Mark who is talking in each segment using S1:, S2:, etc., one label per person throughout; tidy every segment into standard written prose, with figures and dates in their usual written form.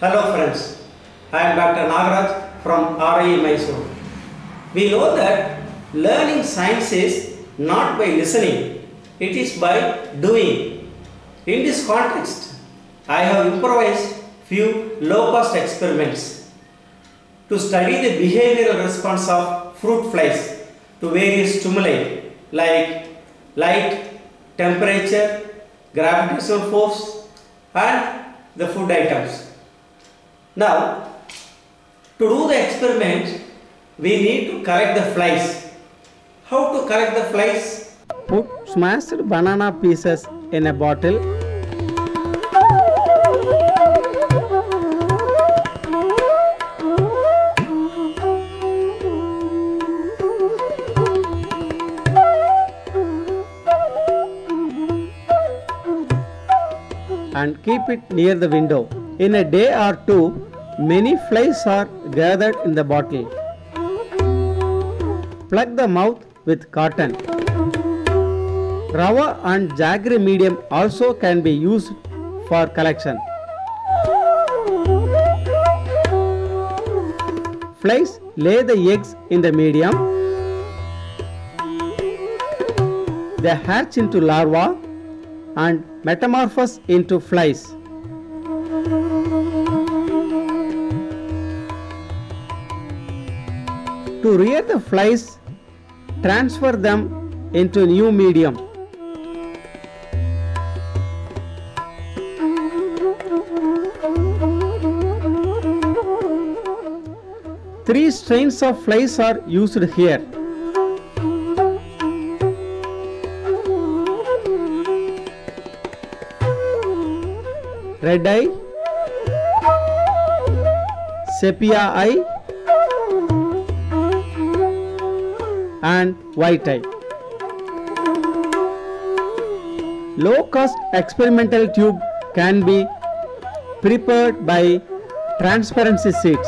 S1: Hello friends, I am Dr. Nagaraj from RI Mysore. We know that learning science is not by listening, it is by doing. In this context, I have improvised few low-cost experiments to study the behavioral response of fruit flies to various stimuli like light, temperature, gravitational force and the food items. Now, to do the experiment, we need to collect the flies. How to collect the flies?
S2: Put smashed banana pieces in a bottle. And keep it near the window. In a day or two, many flies are gathered in the bottle. Plug the mouth with cotton. Rubber and jaggery medium also can be used for collection. Flies lay the eggs in the medium. They hatch into larvae and metamorphose into flies. To rear the flies, transfer them into new medium. Three strains of flies are used here. Red eye, sepia eye and white eye. Low-cost experimental tube can be prepared by transparency sheets.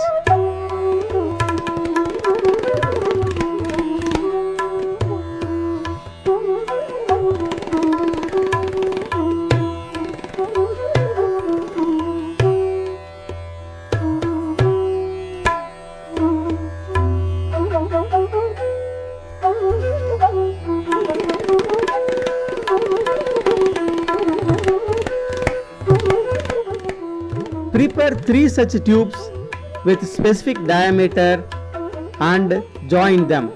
S2: Prepare 3 such tubes with specific diameter and join them.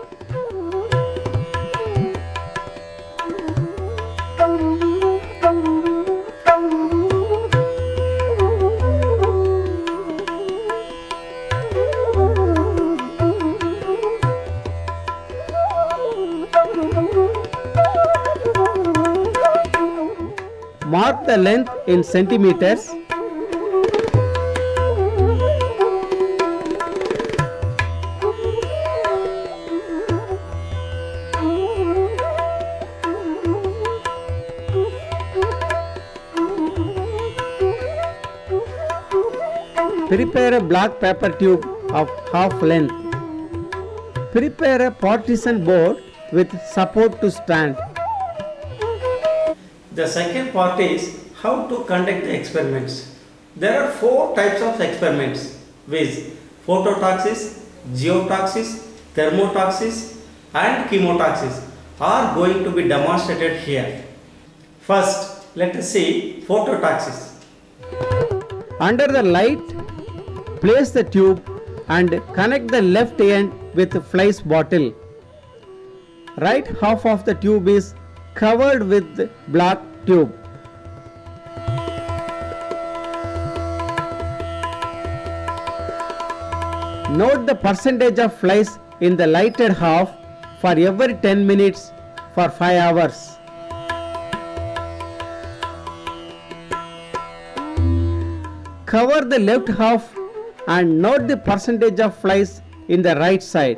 S2: Mark the length in centimeters. Prepare a black paper tube of half length. Prepare a partition board with support to stand.
S1: The second part is how to conduct the experiments. There are 4 types of experiments, viz. Phototoxis, geotoxis, thermotoxis and chemotoxis are going to be demonstrated here. First, let us see phototoxis.
S2: Under the light, place the tube and connect the left end with the flies bottle. Right half of the tube is covered with black tube. Note the percentage of flies in the lighted half for every 10 minutes for 5 hours. Cover the left half and note the percentage of flies in the right side.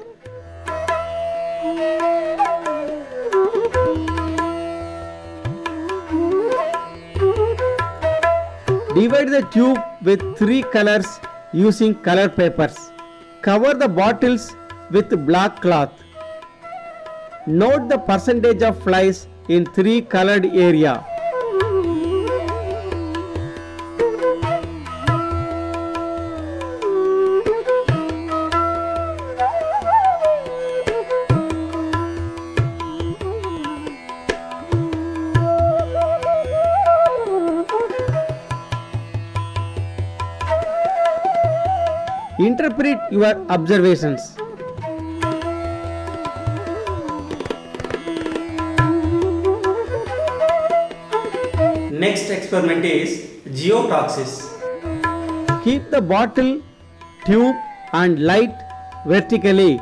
S2: Divide the tube with 3 colors using color papers. Cover the bottles with black cloth. Note the percentage of flies in 3 colored area. interpret your observations.
S1: Next experiment is geotaxis.
S2: Keep the bottle, tube and light vertically.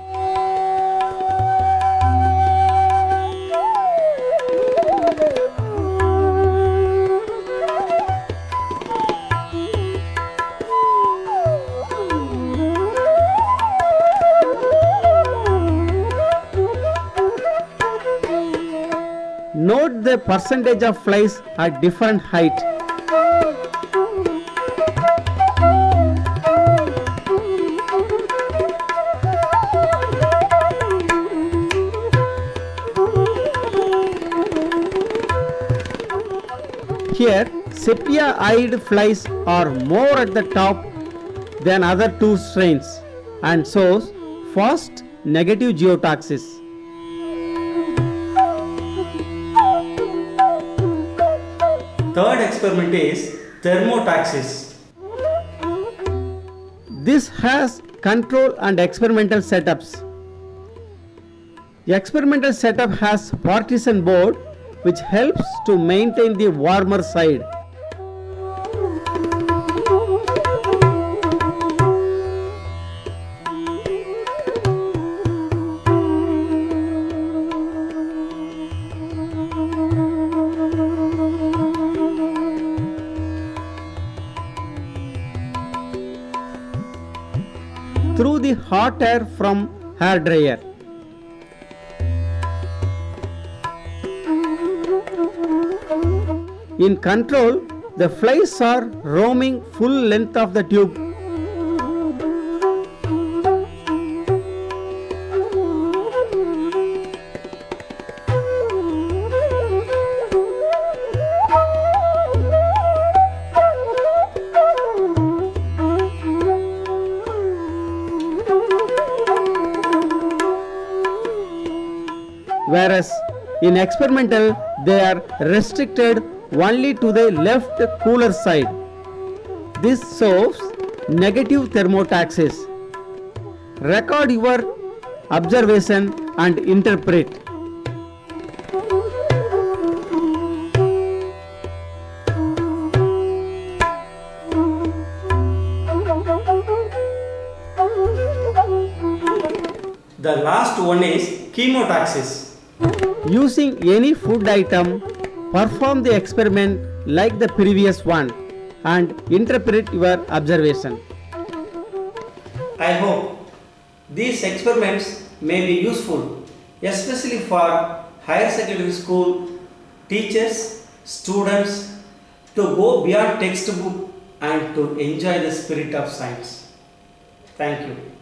S2: Note the percentage of flies at different height. Here, sepia-eyed flies are more at the top than other two strains and shows fast negative geotaxis.
S1: Third experiment is thermotaxis.
S2: This has control and experimental setups. The experimental setup has partition board which helps to maintain the warmer side. Through the hot air from hair dryer. In control, the flies are roaming full length of the tube. Whereas in experimental they are restricted only to the left cooler side. This shows negative thermotaxis. Record your observation and interpret.
S1: The last one is chemotaxis.
S2: Using any food item, perform the experiment like the previous one and interpret your observation.
S1: I hope these experiments may be useful, especially for higher secondary school teachers, students to go beyond textbook and to enjoy the spirit of science. Thank you.